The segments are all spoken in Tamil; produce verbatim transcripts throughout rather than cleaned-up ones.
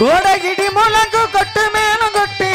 கோடகிடி முழங்கு கொட்டு மேலும் கொட்டு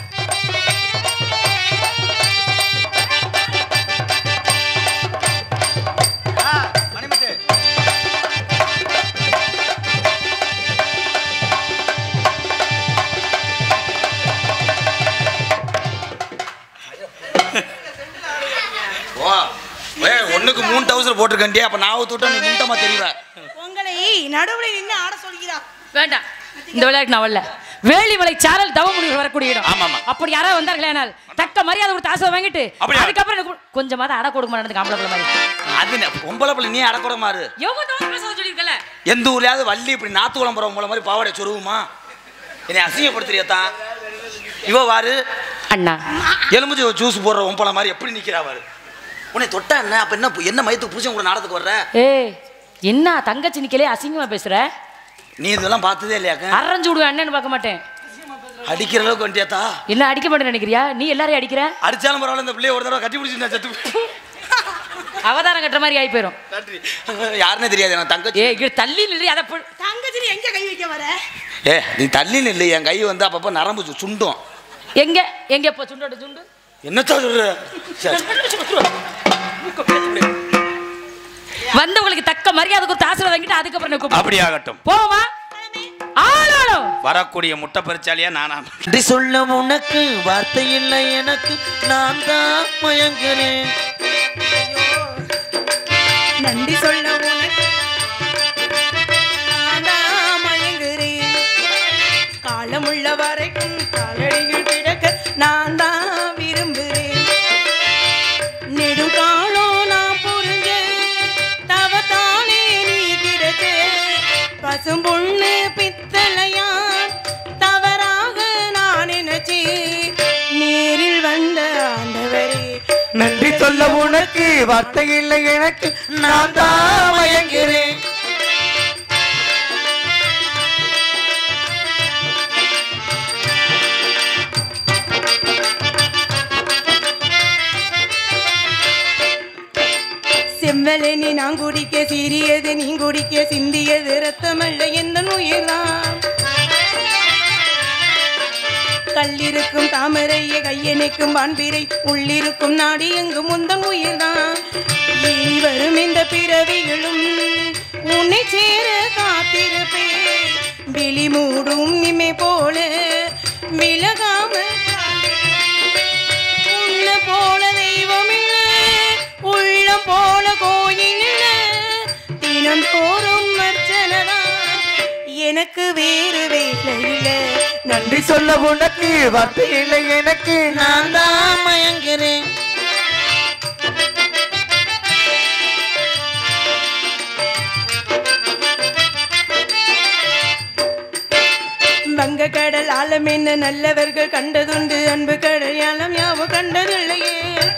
ஒண்ணுக்கு மூணு தௌசண்ட் போட்டிருக்கேன். அப்ப நான் தூட்ட நீ முண்டமா தெரியவ. உங்களை நடுவுல நின்னு ஆட சொல்கிறா. வேண்டாம், இந்த விளையாட்டு நான் வரல. வேலிமலை சாரல் தவமுனிவர் வரக்கூடிய இடம். ஆமா ஆமா. அப்படி யாராவது வந்தார்களேனால் தக்க மரியாதை கொடுத்து ஆசை வாங்கிட்டு அதுக்கப்புறம் எனக்கு கொஞ்சமாவது அட கொடுக்க மாட்டேன். ஆம்பளை பிள்ளை மாதிரி அது பொம்பளை பிள்ளை நீ அடக்கூட மாறு. சொல்லியிருக்கல எந்த ஊர்லயாவது வள்ளி இப்படி நாத்து குளம் போற உங்களை மாதிரி பாவாடை சொருவுமா? என்னை அசிங்கப்படுத்துறியத்தான். இவ வாரு அண்ணா எலும்புச்சி ஜூஸ் போடுற உம்பளை மாதிரி எப்படி நிக்கிறா வாரு. உன்னை தொட்டா என்ன? அப்ப என்ன என்ன மயத்துக்கு புருஷன் கூட நாடத்துக்கு வர்ற? ஏய் என்ன தங்கச்சி நிக்கலே அசிங்கமா பேசுற? நீ இதெல்லாம் பார்த்ததே இல்லையாக்க? அரைஞ்சு விடுவேன் அண்ணன்னு பார்க்க மாட்டேன். அடிக்கிற அளவுக்கு வண்டியாத்தா? என்ன அடிக்க மாட்டேன்னு நினைக்கிறியா? நீ எல்லாரையும் அடிக்கிற? அடிச்சாலும் பரவாயில்ல, இந்த பிள்ளைய ஒரு தடவை கட்டி பிடிச்சி நான் செத்து அவதாரம் கட்டுற மாதிரி ஆகி போயிடும். யாருன்னே தெரியாது நான் தங்கச்சி. ஏ தள்ளி நில்லு. அத தங்கச்சி எங்க கை வைக்க வர? ஏ நீ தள்ளி நில்லு. என் கை வந்து அப்பப்போ நரம்பு சுண்டும். எங்க எங்க இப்போ சுண்டோட சுண்டு என்னத்தா சொல்ற? வந்தவங்களுக்கு தக்க மரியாதை கொடுத்து ஆசீர்வாதம் வாங்கிட்டு அதுக்கப்புறம் அப்படி ஆகட்டும். போமா ஆளாலும் வரக்கூடிய முட்டை பறிச்சாலியா நானா? நன்றி சொல்ல உனக்கு வார்த்தை இல்லை எனக்கு, நான் தான் மயங்குறேன். நன்றி சொல்ல உனக்கு நான் தான் மயங்குறேன். காலமுள்ள வரைக்கும் காலடியில் கிடக்க நான் தான் விரும்புகிறேன். நெடுங்காலம் நான் புரிஞ்ச தவத்தாலே நீ கிடக்க பசும் பொண்ணு பித்தளையான் தவறாக நான் நினைச்சேன். நேரில் வந்த ஆண்டவரே நன்றி சொல்ல உனக்கு வார்த்தை இல்லை எனக்கு, நான் தான் மயங்குறேன். செம்மலனி நான் குடிக்க சீரியது நீ குடிக்க சிந்தியது ரத்தமல்ல எந்த உயிர்தான். கல்லிருக்கும் தாமரைய கையணைக்கும் வான்பிரை உள்ளிருக்கும் நாடி எங்கும் முந்தன் உயிர்தான். இனி வரும் இந்த பிறவிகளும் உன்னை சேர காத்திருப்பேன். விழி மூடும் இமை போல விலகாம உன்ன போல தெய்வம் இல்ல, உள்ளம் போல கோயில் இல்ல, தினந்தோறும் அர்ச்சனைதான் எனக்கு வேறு வேலை இல்லை. நன்றி சொல்ல உனக்கு வார்த்தை இல்லை எனக்கு, நான் தான் மயங்குறேன். வங்க கடல் ஆழம் என்ன நல்லவர்கள் கண்டதுண்டு, அன்பு கடல் ஆழம் யாவும் கண்டதில்லையே.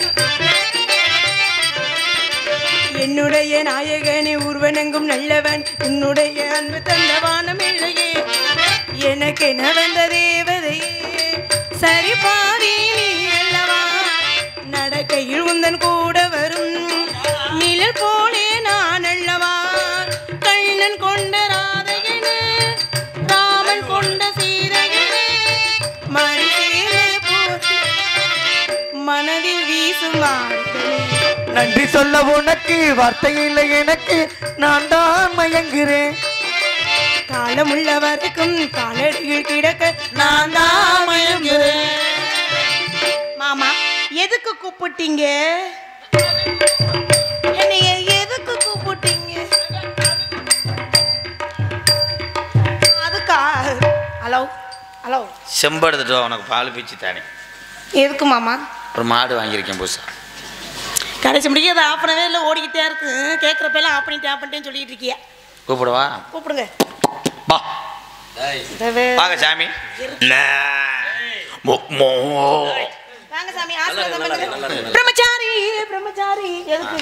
என்னுடைய நாயகனே ஊர்வனங்கும் நல்லவன், உன்னுடைய அன்பு தந்தவானம் இல்லையே. எனக்கு என்ன வந்த தேவதையே சரி பாதி நீ அல்லவா. நடக்கையில் உந்தன் கூட வரும் நிழல் போலே நான் அல்லவா. கண்ணன் கொண்ட ராதையன ராமன் கொண்ட சீதையன மணி மனதில் வீசுமாறு. நன்றி சொல்ல உனக்கு வார்த்தை இல்லை எனக்கு, நான் தான் மயங்குறேன். காலமுள்ள வரைக்கும் காலடியில் கிடக்க நான் தான் மயங்குறேன். மாமா எதுக்கு கூப்பிட்டீங்க? என்னைய எதுக்கு கூப்பிட்டீங்க? அதுக்கா? ஹலோ ஹலோ செம்படுத்துட்டு உனக்கு பால் பீச்சு தானே. எதுக்கு மாமா? ஒரு மாடு வாங்கியிருக்கேன் புதுசா. கடைசி முடிக்க அதை ஆஃப் பண்ணவே இல்லை, ஓடிக்கிட்டே இருக்கு. கேட்குறப்பெல்லாம் ஆஃப் பண்ணிட்டேன் ஆஃப் பண்ணிட்டேன்னு சொல்லிட்டு இருக்கியா? கூப்பிடுவா? கூப்பிடுங்க. பா வாங்க சாமி. வாங்க சாமி. ஆசீர்வாதம் பண்ணுங்க. பிரம்மச்சாரி பிரம்மச்சாரி எதுக்கு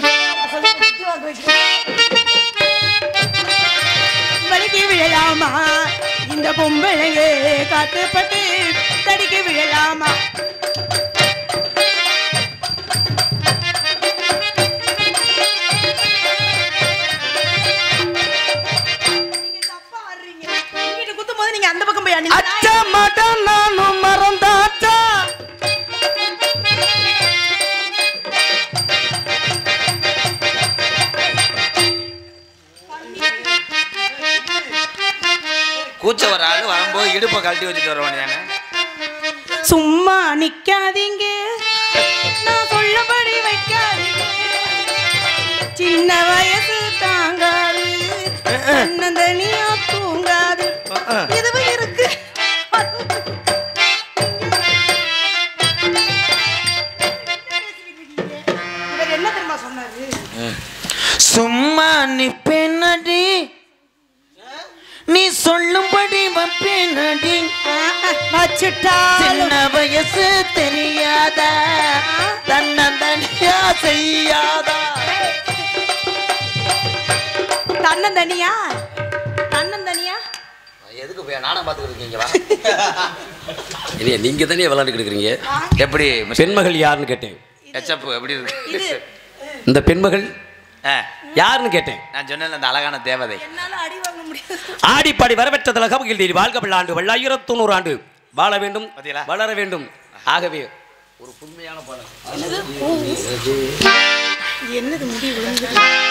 வலிக்கு விழலாமா? இந்த பொம்பளையே காத்துப்பட்டு தடிக்க விழலாமா? அட நானும் மறந்தாச்சா கூச்ச வர ஆளு வரும்போது இடுப்பை கழட்டி வச்சுட்டு வர வேண்டியதானே. சும்மா நிக்காதீங்க, நான் சொல்லபடி வைக்காதீங்க. சின்ன வயசு தாங்காது, தன்னந்தனியா தூங்காது. இதுவும் இருக்கு. இவர் என்ன தெரியுமா சொன்னாரு? சும்மா நிப்பேனடி, நீ சொல்லும்படி வப்பேனடி. சின்ன வயசு தெரியாதா, தன்னந்தனியா செய்யாதா. தன்னந்தனியா தன்னந்தனியா எதுக்கு போய் நாடகம் பார்த்துக்கிட்டு இருக்கீங்களா? இல்லையா, நீங்க தானே விளையாண்டுக்கிட்டு இருக்கிறீங்க. எப்படி பெண்மகள் யாருன்னு கேட்டேன். எச்சப்பு எப்படி இருக்கு? இந்த பெண்மகள் ஆ, யாருன்னு கேட்டேன். நான் சொன்னேன் அந்த அழகான தேவதை. என்னால அடி வாங்க முடியாது. ஆடிப்பாடி வரவேற்ற தலகம் வாழ்க பல்லாண்டு வள்ளாயிரத்து தொண்ணூறு ஆண்டு வாழ வேண்டும், பாத்தீங்களா? வளர வேண்டும். ஆகவே ஒரு புதுமையான பாடல். என்னது முடி விழுந்து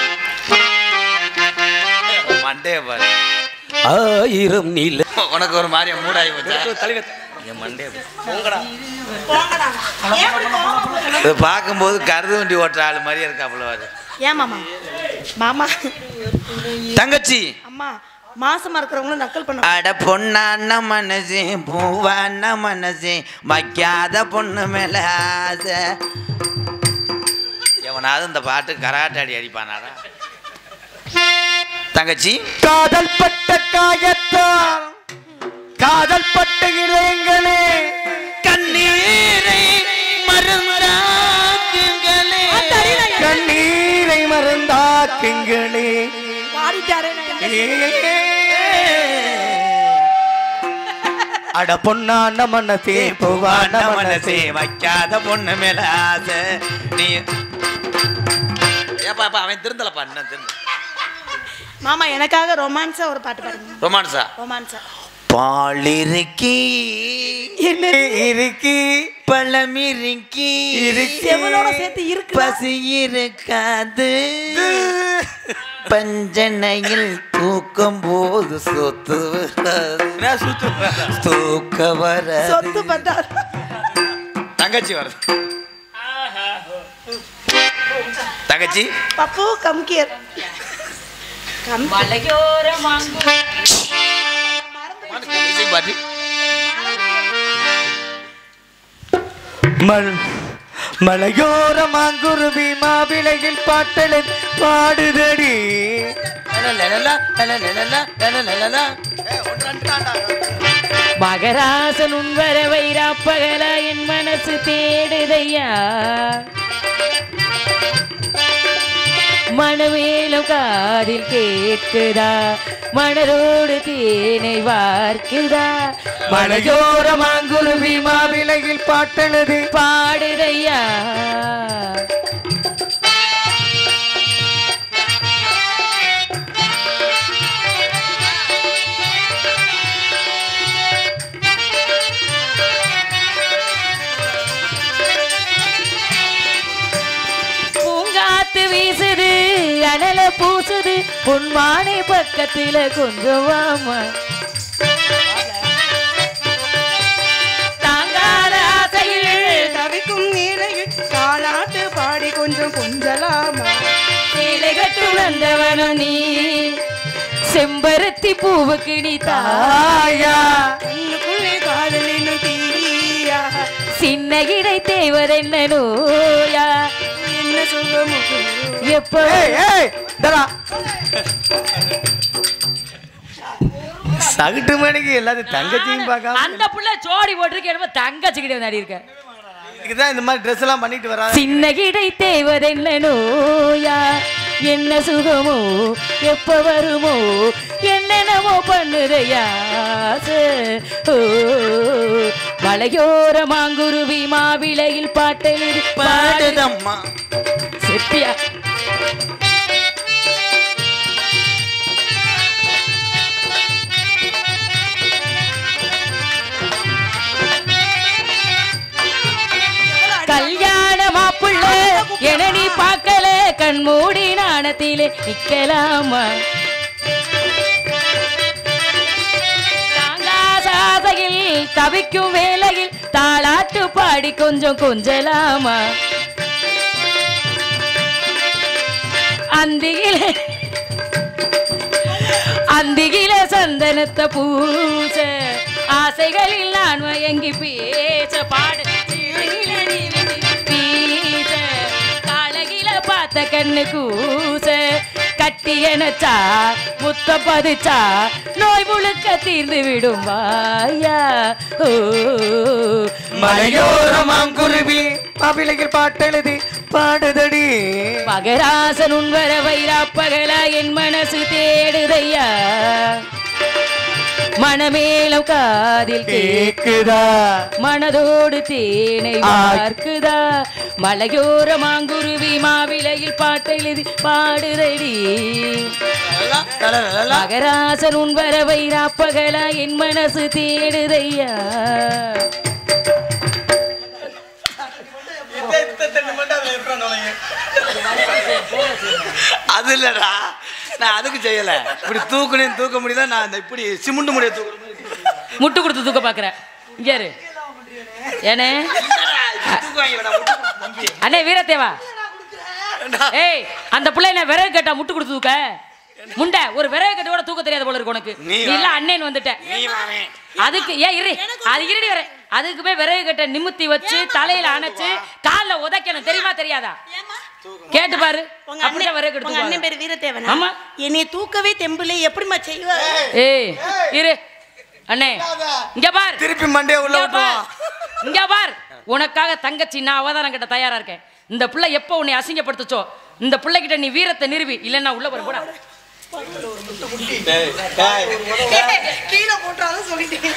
மண்டே பாரு. ஆயிரம் நீல உனக்கு ஒரு மாதிரி மூடாகி போச்சா? தலைவர் என் மண்டே போங்கடா. இது பார்க்கும்போது கருது வண்டி ஓட்டுற ஆளு மாதிரியே இருக்காப்புல. வாரு ஏன் மாமா? மாமா தங்கச்சி அம்மா மாசமா இருக்கிறவங்களும் நக்கல் பண்ண. அட பொண்ணான மனசு பூவான மனசு வைக்காத பொண்ணு மேல ஆசை. எவனாவது இந்த பாட்டு கராட்டாடி அடிப்பானாடா? தங்கச்சி காதல் பட்ட காயத்தால் காதல் பட்ட இளைஞனே கண்ணீரை மருந்தாக்குங்களே, கண்ணீரை மறந்தாக்குங்களே. பாடிட்டாரே. அட பொன்னான மனசே பூவான பூவான மனசே மனசே வைக்காத பொண்ணு மேல ஆசை. நீ ஏப்பா அவன் திருந்தலப்பா, என்ன திருந்து மாமா எனக்காக ரொமான்ஸா ஒரு பாட்டு பாடுங்க. ரொமான்ஸா? ரொமான்ஸா. பால் இருக்கி என்ன இருக்கி பழம் இருக்கி செவலோட சேர்த்து இருக்கு. பசி இருக்காது, பஞ்சனையில் தூக்கம் போது சொத்து வராது, தூக்க வர சொத்து பத்தா. தங்கச்சி வருது. தங்கச்சி பப்பு கம்கியர் கம் மலையோர மாங்கு பாட்டி மல் மலையோர மாங்குருவி மாவிளையில் பாட்டலை பாடுதடி. மகராசன் உன் வரவை ராப்பகலா என் மனசு தேடுதையா. மனமேலும் காதில் கேட்குதா, மணரோடு தேனை வார்க்குதா. மலையோர மாங்குருவி மாவிளையில் பாட்டலது பாடுதையா. பூங்காத்து வீசுது அனல பூசுது, பொன்மானை பக்கத்துல கொஞ்சம் வாமா. தாங்காத ஆசையில் தவிக்கும் நீரையில் காலாட்டு பாடி கொஞ்சம் கொஞ்சலாமா. சேலை கட்டு வந்தவனும் நீ, செம்பருத்தி பூவுக்கு நீ தாயா. கண்ணுக்குள்ளே காதலினும் தீயா, சின்ன இடை தேவதென்ன நோயா. என்ன சுகமோ எப்போ சகட்டு மணிக்கு எல்லாத்தையும் தங்கச்சியும் பார்க்காம அந்த புள்ள ஜோடி போட்டிருக்க என்னமோ தங்கச்சி கிட்ட வந்து இருக்க. இதுதான் இந்த மாதிரி ட்ரெஸ் எல்லாம் பண்ணிட்டு வரா. சின்ன இடை தேவதென்ன நோயா, என்ன சுகமோ எப்ப வருமோ என்னென்னமோ பண்ணுதையா. மலையோர மாங்குருவி மாவிளையில் பாட்டலில் பாடுதம்மா செப்பியா. என நீ பார்க்கல கண்மூடி நாணத்திலே நிக்கலாமா தாங்காசாதையில் தவிக்கும் வேளையில் தாளாட்டு பாடி கொஞ்சம் கொஞ்சலாமா அந்தியிலே அந்தியில சந்தனத்தை பூச ஆசைகளில் நான் மயங்கி பேச பாடு பீச காலகில பார்த்த கண்ணு கூச கட்டி எனச்சா முத்த பதிச்சா நோய் முழுக்க தீர்ந்து விடும் வாயா ஓ மலையோரமாம் குருவி மாப்பிள்ளைகள் பாட்டெழுதி பாடுதடி மகராசன் உன் வர வைராப்பகலா என் மனசு தேடுதையா மனமேலம் காதில் கேக்குதா மனதோடு தேனை பார்க்குதா மலையோர மாங்குருவி மாவிலையில் பாட்டெழுதி பாடுதடி மகராசன் உன் வர வைராப்பகலா என் மனசு தேடுதையா அது இல்லடா நான் அதுக்கு செய்யல இப்படி தூக்கணும் தூக்க முடியல நான் இந்த இப்படி சிமெண்ட் முடிய தூக்க முட்டு கொடுத்து தூக்க பாக்குறேன் இங்க இரு ஏனே அண்ணே வீரத்தேவா ஏய் அந்த பிள்ளை என்ன விறகு கட்டா முட்டு கொடுத்து தூக்க முண்டை ஒரு விறகு கட்ட கூட தூக்க தெரியாத போல இருக்கு உனக்கு நீ இல்ல அண்ணன் வந்துட்ட அதுக்கு ஏன் இரு அது இருடி வர அதுக்கு போய் விறகு கட்ட நிமித்தி வச்சு தலையில அணைச்சு கால்ல உதைக்கணும் தெரியுமா தெரியாதா கேட்டு பாரு அப்படியே விறகு கட்டு உங்க அண்ணன் பேர் வீரத்தேவனா ஆமா என்னைய தூக்கவே தெம்புல எப்படிமா செய்வா ஏய் இரு அண்ணே இங்க பார் திருப்பி மண்டே உள்ள விட்டுவான் இங்க பார் உனக்காக தங்கச்சி நான் அவதாரம் கிட்ட தயாரா இருக்கேன் இந்த பிள்ளை எப்போ உன்னை அசிங்கப்படுத்துச்சோ இந்த பிள்ளை கிட்ட நீ வீரத்தை நிறுவி இல்லன்னா உள்ள வர போடா கீழே போட்டாலும் சொல்லிட்டேன்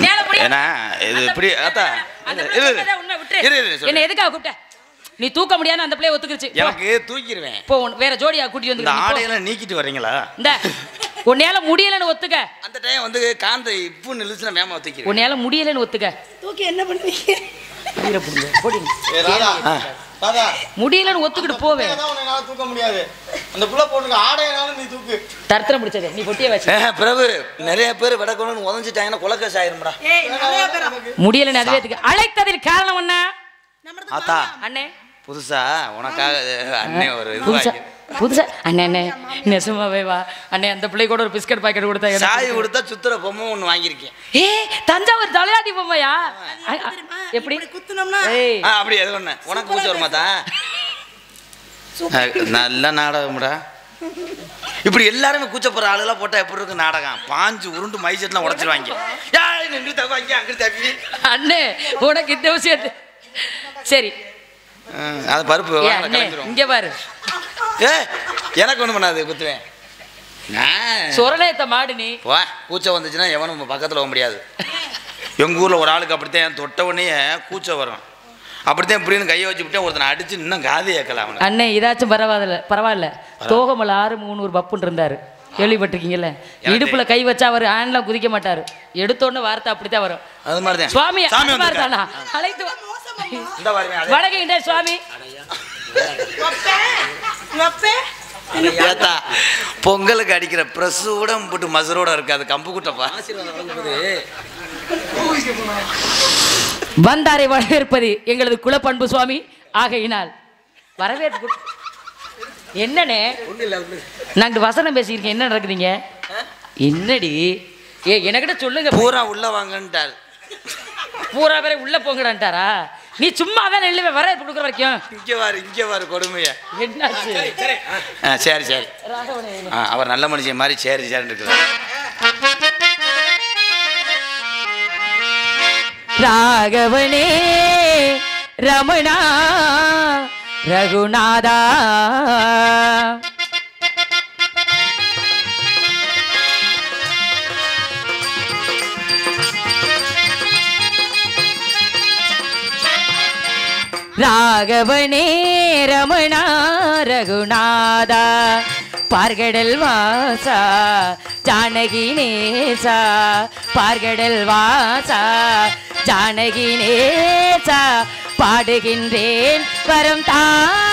என்ன எதுக்காக கூப்பிட்ட நீ தூக்க முடியாத அந்த பிள்ளைய ஒத்துக்கிருச்சு எனக்கு தூக்கிடுவேன் இப்போ வேற ஜோடியா கூட்டி வந்து ஆடையெல்லாம் நீக்கிட்டு வர்றீங்களா இந்த உன்னையால முடியலன்னு ஒத்துக்க அந்த டைம் வந்து காந்த இப்பு நிலுச்சுனா வேமா ஒத்துக்கிறேன் உன்னையால முடியலன்னு ஒத்துக்க தூக்கி என்ன பண்ணுவீங்க வீர புடுங்க போடி முடியலன்னு ஒத்துக்கிட்டு போவே தூக்க முடியாது அந்த புள்ள போட்டுக்க ஆடையனாலும் நீ தூக்கு தர்த்தரம் பிடிச்சது நீ பொட்டியே வச்சு பிரபு நிறைய பேர் விடக்கணும்னு உதஞ்சிட்டாங்கன்னா குலக்கேஸ் ஆயிரும்டா முடியலன்னு அதுவே அழைத்ததில் காரணம் என்ன ஆத்தா அண்ணே புதுசா உனக்காக அண்ணே ஒரு இது புதுசா புதுசா அண்ணே அண்ணே நெசமாவே வா அண்ணே அந்த பிள்ளை கூட ஒரு பிஸ்கட் பாக்கெட் கொடுத்தா சாய் கொடுத்தா சுத்துற பொம்மை ஒன்று வாங்கியிருக்கேன் ஏ தஞ்சாவூர் தலையாட்டி பொம்மையா எப்படி குத்துனோம்னா அப்படி எது ஒண்ணு உனக்கு பூச்சி வருமாத்தா நல்ல நாடகம்டா இப்படி எல்லாருமே கூச்சப்படுற ஆளுலாம் போட்டா எப்படி இருக்கு நாடகம் பாஞ்சு உருண்டு மைசெட்லாம் உடச்சிருவாங்க எங்கிட்ட தப்பாங்க அங்கிட்ட தப்பி அண்ணே உனக்கு இந்த விஷயத்து சரி அது பருப்பு இங்க பாரு ஏ எனக்கு ஒண்ணு பண்ணாது குத்துவேன் சொரணேத்த மாடு நீ வா கூச்சம் வந்துச்சுன்னா எவனும் பக்கத்துல போக முடியாது எங்க ஊர்ல ஒரு ஆளுக்கு அப்படித்தான் தொட்ட உடனே கூச்சம் வரும் அப்படித்தான் இப்படின்னு கையை வச்சு விட்டேன் ஒருத்தனை அடிச்சு இன்னும் காது ஏற்கலாம் அவனை அண்ணே இதாச்சும் பரவாயில்ல பரவாயில்ல தோகமலை ஆறு மூணு பப்புன்னு இருந்தாரு கேள்விப்பட்டிருக்கீங்கல்ல இடுப்புல கை வச்சா அவர் ஆண்லாம் குதிக்க மாட்டாரு எடுத்தோன்னு வார்த்தை அப்படித்தான் வரும் அது மாதிரிதான் சுவாமி தானா அழைத்து வணங்குகின்ற சுவாமி பொங்கலுக்கு அடிக்கிற பிரஸோட போட்டு மசரோட இருக்காது கம்பு குட்டப்பா வந்தாரை வரவேற்பது எங்களது குலப்பண்பு சுவாமி ஆகையினால் வரவேற்பு என்னண்ணே நாங்க வசனம் பேசியிருக்கேன் என்ன நடக்குதுங்க என்னடி ஏ எனக்கிட்ட சொல்லுங்க பூரா உள்ள வாங்கன்ட்டார் பூரா பேரை உள்ள போங்கடான்ட்டாரா நீ சும்மா தான் நெல்லுவே வர கொடுக்குற வரைக்கும் இங்க வாரு இங்க வாரு கொடுமைய என்னாச்சு சரி சரி அவர் நல்ல மனுஷன் மாதிரி சரி சரி இருக்கிறார் ராகவனே ரமணா ரகுநாதா ராகவனே ரமணா ரகுநாதா பார்கடல் வாசா ஜானகி நேசா பார்கடல் வாசா ஜானகி நேசா பாடுகின்றேன் வரம் தா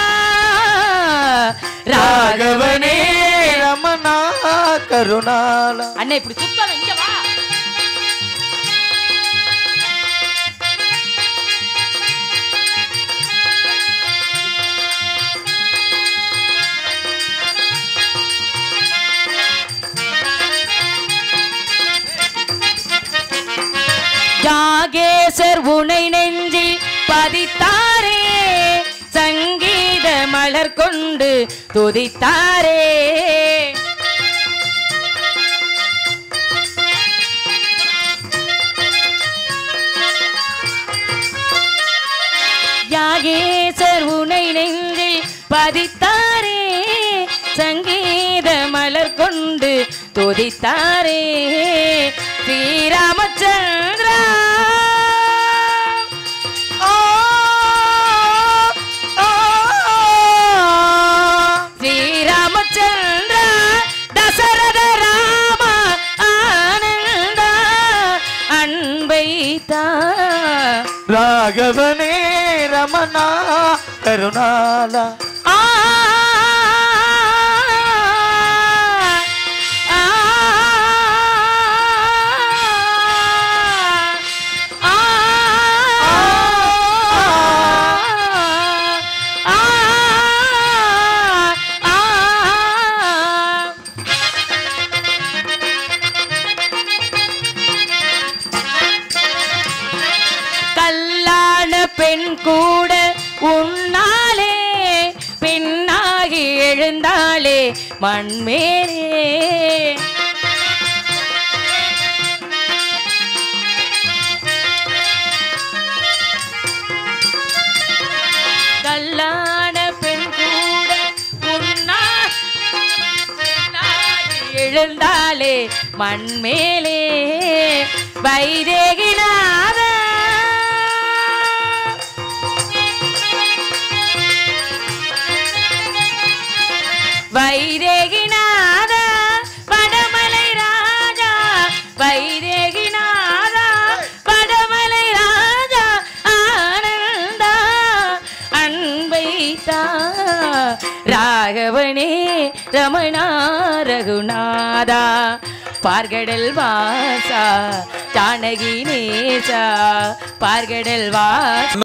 ராகவனே ரமணா கருணாலா. அண்ணே இப்படி சுத்தம் இங்க வா. யாகேசர் உனை நெஞ்சில் பதித்தாரே சங்கீத மலர் கொண்டு துதித்தாரே யாகேசர் உனை நெஞ்சில் பதித்தாரே சங்கீத மலர் கொண்டு துதித்தாரே ஸ்ரீராமச்சந்திரா ஸ்ரீராமச்சந்திரா தசரத ராம ஆனந்த அன்பைத்தா ராகவனே ரமணா கருணாலா. பெண் கூட உன்னாலே பெண்ணாகி எழுந்தாலே மண்மேலே கல்லான பெண் கூட உன்னா பெண்ணாகி எழுந்தாலே மண்மேலே வைதேகிநாத வைதேகிநாத வடமலை ராஜா வைதேகிநாத வடமலை ராஜா ஆனந்தா அன்பைத்தா ராகவனே ரமணா ரகுநாதா பார்கடல் வாசா ஜானகி நேசா பார்கடல் வாசா